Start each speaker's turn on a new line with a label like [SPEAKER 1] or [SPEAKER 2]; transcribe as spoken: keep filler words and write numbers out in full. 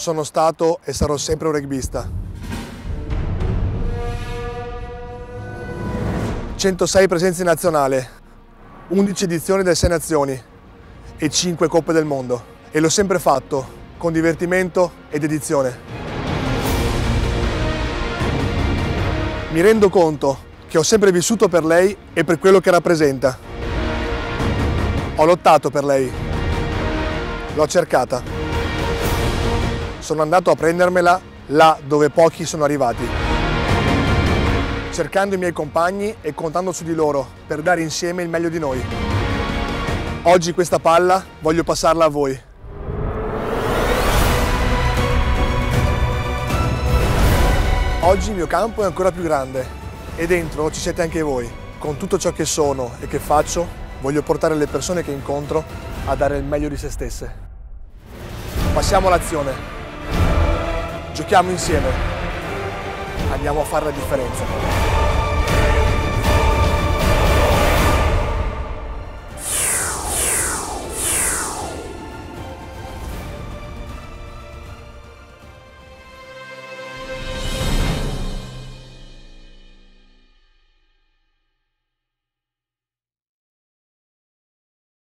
[SPEAKER 1] Sono stato e sarò sempre un rugbista. centosei presenze in nazionale, undici edizioni delle sei nazioni e cinque coppe del mondo. E l'ho sempre fatto con divertimento e dedizione. Mi rendo conto che ho sempre vissuto per lei e per quello che rappresenta. Ho lottato per lei, l'ho cercata. Sono andato a prendermela là dove pochi sono arrivati, cercando i miei compagni e contando su di loro per dare insieme il meglio di noi. Oggi questa palla voglio passarla a voi. Oggi il mio campo è ancora più grande e dentro ci siete anche voi. Con tutto ciò che sono e che faccio, voglio portare le persone che incontro a dare il meglio di se stesse. Passiamo all'azione. Giochiamo insieme. Andiamo a fare la differenza.